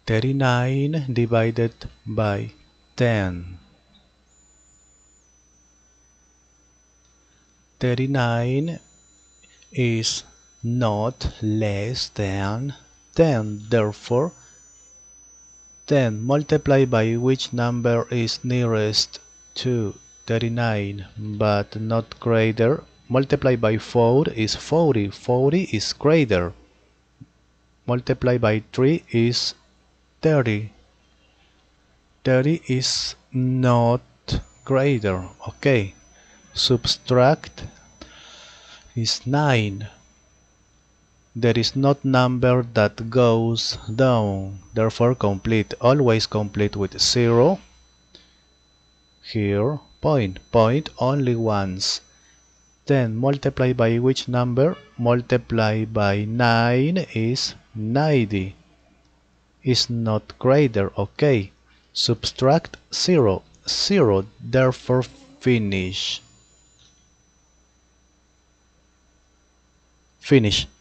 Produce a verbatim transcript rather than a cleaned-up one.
thirty-nine divided by ten. thirty-nine is not less than ten. Therefore, ten multiplied by which number is nearest to thirty-nine but not greater, multiplied by four is forty. forty is greater. Multiplied by three is thirty. thirty is not greater. Okay. Subtract is nine. There is not number that goes down. Therefore complete. Always complete with zero. Here point. Point only once. Then multiply by which number? Multiply by nine is ninety. Is not greater. Okay. Subtract zero. zero. Therefore finish. Finish.